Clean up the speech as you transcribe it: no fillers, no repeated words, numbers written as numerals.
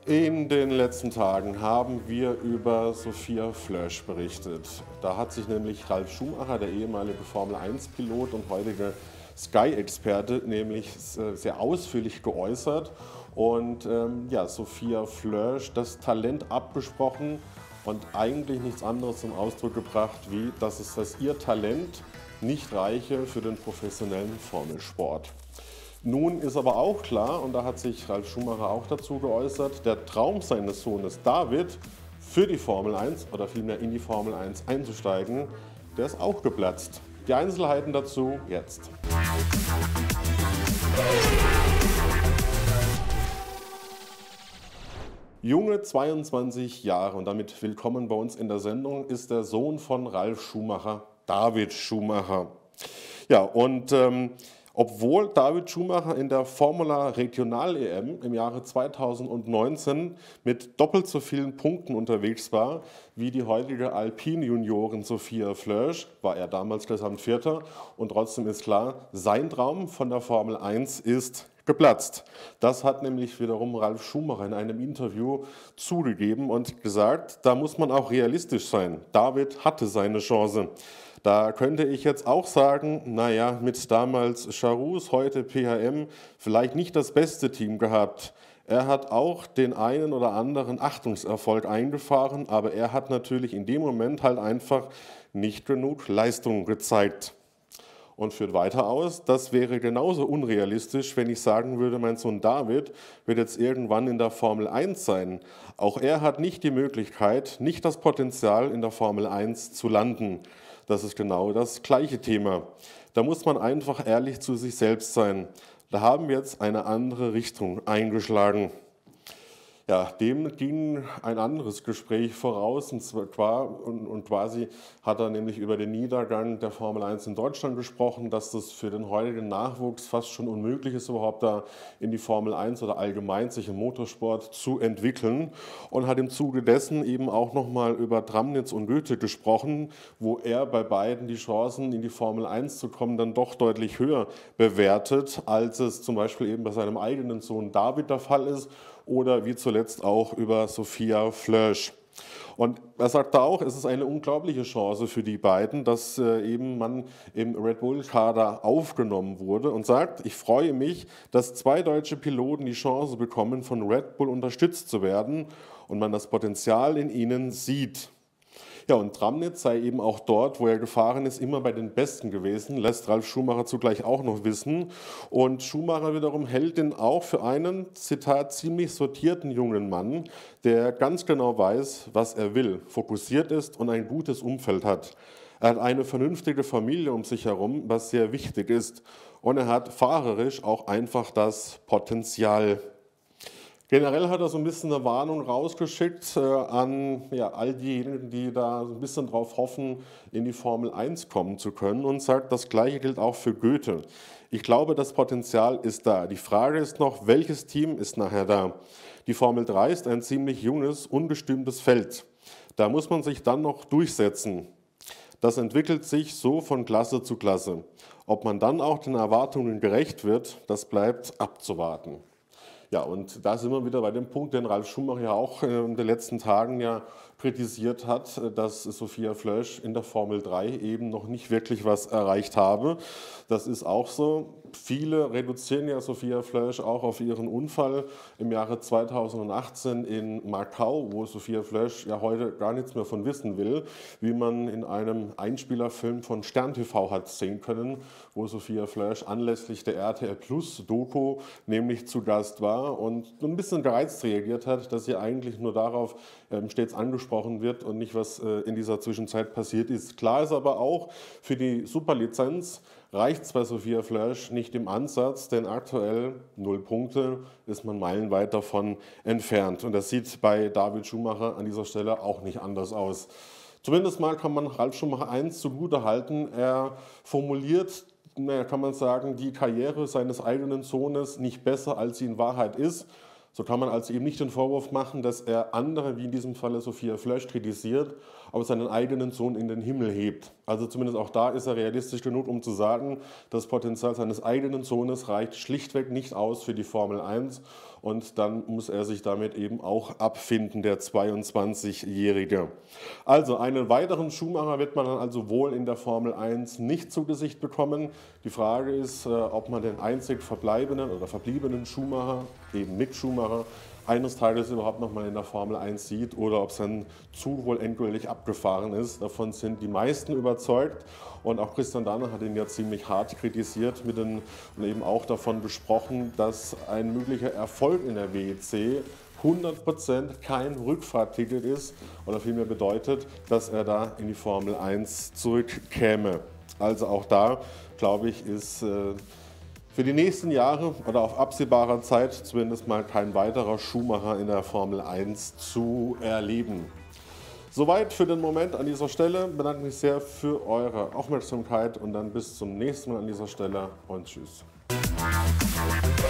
In den letzten Tagen haben wir über Sophia Flörsch berichtet. Da hat sich nämlich Ralf Schumacher, der ehemalige Formel-1-Pilot und heutige Sky-Experte, nämlich sehr ausführlich geäußert und Sophia Flörsch das Talent abgesprochen und eigentlich nichts anderes zum Ausdruck gebracht, wie dass ihr Talent nicht reiche für den professionellen Formelsport. Nun ist aber auch klar, und da hat sich Ralf Schumacher auch dazu geäußert, der Traum seines Sohnes David für die Formel 1 oder vielmehr in die Formel 1 einzusteigen, der ist auch geplatzt. Die Einzelheiten dazu jetzt. Junge 22 Jahre und damit willkommen bei uns in der Sendung ist der Sohn von Ralf Schumacher, David Schumacher. Ja, und obwohl David Schumacher in der Formula Regional-EM im Jahre 2019 mit doppelt so vielen Punkten unterwegs war wie die heutige Alpine-Juniorin Sophia Flörsch, war er damals Gesamtvierter und trotzdem ist klar, sein Traum von der Formel 1 ist geplatzt. Das hat nämlich wiederum Ralf Schumacher in einem Interview zugegeben und gesagt, da muss man auch realistisch sein. David hatte seine Chance. Da könnte ich jetzt auch sagen, naja, mit damals Charus, heute PHM, vielleicht nicht das beste Team gehabt. Er hat auch den einen oder anderen Achtungserfolg eingefahren, aber er hat natürlich in dem Moment halt einfach nicht genug Leistung gezeigt. Und führt weiter aus, das wäre genauso unrealistisch, wenn ich sagen würde, mein Sohn David wird jetzt irgendwann in der Formel 1 sein. Auch er hat nicht die Möglichkeit, nicht das Potenzial in der Formel 1 zu landen. Das ist genau das gleiche Thema. Da muss man einfach ehrlich zu sich selbst sein. Da haben wir jetzt eine andere Richtung eingeschlagen. Ja, dem ging ein anderes Gespräch voraus und quasi hat er nämlich über den Niedergang der Formel 1 in Deutschland gesprochen, dass das für den heutigen Nachwuchs fast schon unmöglich ist, überhaupt da in die Formel 1 oder allgemein sich im Motorsport zu entwickeln und hat im Zuge dessen eben auch nochmal über Tramnitz und Goethe gesprochen, wo er bei beiden die Chancen in die Formel 1 zu kommen dann doch deutlich höher bewertet, als es zum Beispiel eben bei seinem eigenen Sohn David der Fall ist oder wie zuletzt auch über Sophia Flörsch. Und er sagt da auch, es ist eine unglaubliche Chance für die beiden, dass eben man im Red Bull-Kader aufgenommen wurde und sagt, ich freue mich, dass zwei deutsche Piloten die Chance bekommen, von Red Bull unterstützt zu werden und man das Potenzial in ihnen sieht. Ja, und Tramnitz sei eben auch dort, wo er gefahren ist, immer bei den Besten gewesen, lässt Ralf Schumacher zugleich auch noch wissen. Und Schumacher wiederum hält ihn auch für einen, Zitat, ziemlich sortierten jungen Mann, der ganz genau weiß, was er will, fokussiert ist und ein gutes Umfeld hat. Er hat eine vernünftige Familie um sich herum, was sehr wichtig ist. Und er hat fahrerisch auch einfach das Potenzial. Generell hat er so ein bisschen eine Warnung rausgeschickt an all diejenigen, die da so ein bisschen drauf hoffen, in die Formel 1 kommen zu können und sagt, das Gleiche gilt auch für Goethe. Ich glaube, das Potenzial ist da. Die Frage ist noch, welches Team ist nachher da? Die Formel 3 ist ein ziemlich junges, unbestimmtes Feld. Da muss man sich dann noch durchsetzen. Das entwickelt sich so von Klasse zu Klasse. Ob man dann auch den Erwartungen gerecht wird, das bleibt abzuwarten. Ja, und da sind wir wieder bei dem Punkt, den Ralf Schumacher ja auch in den letzten Tagen ja kritisiert hat, dass Sophia Flörsch in der Formel 3 eben noch nicht wirklich was erreicht habe. Das ist auch so. Viele reduzieren ja Sophia Flörsch auch auf ihren Unfall im Jahre 2018 in Macau, wo Sophia Flörsch ja heute gar nichts mehr von wissen will, wie man in einem Einspielerfilm von Stern TV hat sehen können, wo Sophia Flörsch anlässlich der RTL Plus Doku nämlich zu Gast war und ein bisschen gereizt reagiert hat, dass sie eigentlich nur darauf stets angesprochen wird und nicht, was in dieser Zwischenzeit passiert ist. Klar ist aber auch, für die Superlizenz reicht es bei Sophia Flörsch nicht im Ansatz, denn aktuell 0 Punkte ist man meilenweit davon entfernt. Und das sieht bei David Schumacher an dieser Stelle auch nicht anders aus. Zumindest mal kann man Ralf Schumacher eins zugutehalten, er formuliert, kann man sagen, die Karriere seines eigenen Sohnes nicht besser, als sie in Wahrheit ist, So kann man also ihm nicht den Vorwurf machen, dass er andere, wie in diesem Falle Sophia Flörsch, kritisiert, aber seinen eigenen Sohn in den Himmel hebt. Also zumindest auch da ist er realistisch genug, um zu sagen, das Potenzial seines eigenen Sohnes reicht schlichtweg nicht aus für die Formel 1 und dann muss er sich damit eben auch abfinden, der 22-Jährige. Also einen weiteren Schumacher wird man dann also wohl in der Formel 1 nicht zu Gesicht bekommen. Die Frage ist, ob man den einzig verbleibenden oder verbliebenen Schumacher, eben Mick Schumacher, eines Tages überhaupt noch mal in der Formel 1 sieht oder ob sein Zug wohl endgültig abgefahren ist. Davon sind die meisten überzeugt und auch Christian Danner hat ihn ja ziemlich hart kritisiert und eben auch davon gesprochen, dass ein möglicher Erfolg in der WEC 100% kein Rückfahrtticket ist oder vielmehr bedeutet, dass er da in die Formel 1 zurückkäme. Also auch da, glaube ich, ist für die nächsten Jahre oder auf absehbarer Zeit zumindest mal kein weiterer Schumacher in der Formel 1 zu erleben. Soweit für den Moment an dieser Stelle. Ich bedanke mich sehr für eure Aufmerksamkeit und dann bis zum nächsten Mal an dieser Stelle und tschüss.